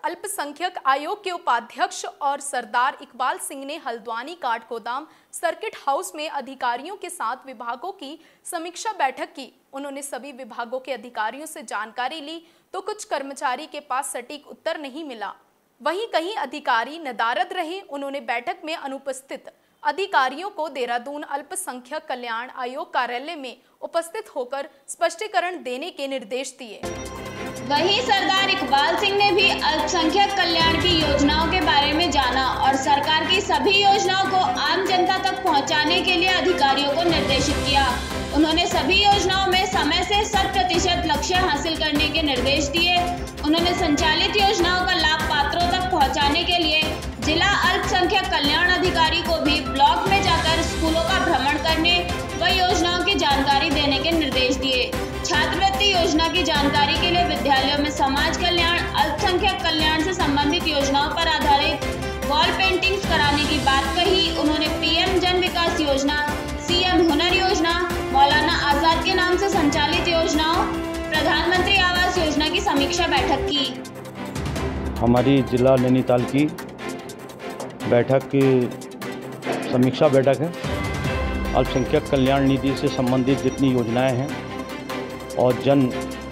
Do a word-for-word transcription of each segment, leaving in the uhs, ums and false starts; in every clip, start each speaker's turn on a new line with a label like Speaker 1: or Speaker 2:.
Speaker 1: अल्पसंख्यक आयोग के उपाध्यक्ष और सरदार इकबाल सिंह ने हल्द्वानी काठगोदाम सर्किट हाउस में अधिकारियों के साथ विभागों की समीक्षा बैठक की। उन्होंने सभी विभागों के अधिकारियों से जानकारी ली तो कुछ कर्मचारी के पास सटीक उत्तर नहीं मिला, वहीं कहीं अधिकारी नदारद रहे। उन्होंने बैठक में अनुपस्थित अधिकारियों को देहरादून अल्पसंख्यक कल्याण आयोग कार्यालय में उपस्थित होकर स्पष्टीकरण देने के निर्देश दिए।
Speaker 2: वहीं सरदार इकबाल सिंह ने भी अल्पसंख्यक कल्याण की योजनाओं के बारे में जाना और सरकार की सभी योजनाओं को आम जनता तक पहुंचाने के लिए अधिकारियों को निर्देशित किया। उन्होंने सभी योजनाओं में समय से शत प्रतिशत लक्ष्य हासिल करने के निर्देश दिए। उन्होंने संचालित योजनाओं का लाभ पात्रों तक पहुँचाने के लिए जिला अल्पसंख्यक कल्याण अधिकारी को भी ब्लॉक में जाकर स्कूलों का भ्रमण करने व योजनाओं की जानकारी देने के निर्देश दिए। छात्रवृत्ति योजना की जानकारी के लिए विद्यालयों में समाज कल्याण, अल्पसंख्यक कल्याण से संबंधित योजनाओं पर आधारित वॉल पेंटिंग्स कराने की बात कही। उन्होंने पीएम जन विकास योजना, सीएम हुनर योजना, मौलाना आजाद के नाम से संचालित योजनाओं, प्रधानमंत्री आवास योजना की समीक्षा बैठक की।
Speaker 3: हमारी जिला नैनीताल की बैठक की समीक्षा बैठक है। अल्पसंख्यक कल्याण निधि से संबंधित जितनी योजनाएं हैं और जन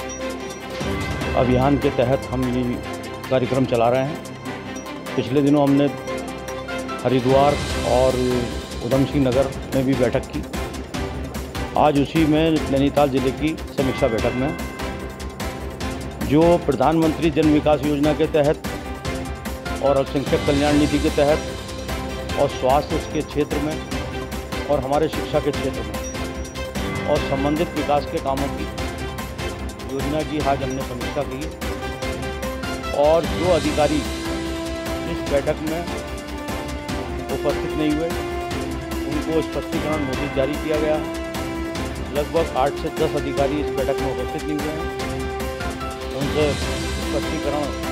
Speaker 3: अभियान के तहत हम ये कार्यक्रम चला रहे हैं। पिछले दिनों हमने हरिद्वार और उधम सिंह नगर में भी बैठक की। आज उसी में नैनीताल जिले की समीक्षा बैठक में जो प्रधानमंत्री जन विकास योजना के तहत और अल्पसंख्यक कल्याण निधि के तहत और स्वास्थ्य के क्षेत्र में और हमारे शिक्षा के क्षेत्र में और संबंधित विकास के कामों की योजना की आज हमने समीक्षा की और जो अधिकारी इस बैठक में उपस्थित नहीं हुए उनको स्पष्टीकरण नोटिस जारी किया गया। लगभग आठ से दस अधिकारी इस बैठक में उपस्थित नहीं हुए हैं, उनसे स्पष्टीकरण